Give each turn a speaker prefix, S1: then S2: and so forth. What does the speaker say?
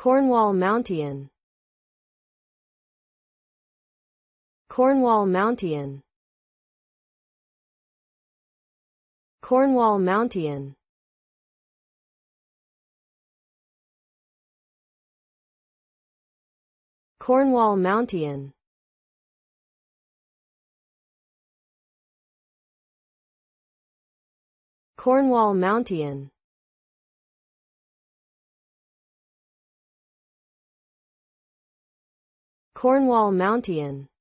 S1: Cornwall Mountian. Cornwall Mountian. Cornwall Mountian. Cornwall Mountian. Cornwall Mountian. Cornwall Mountian.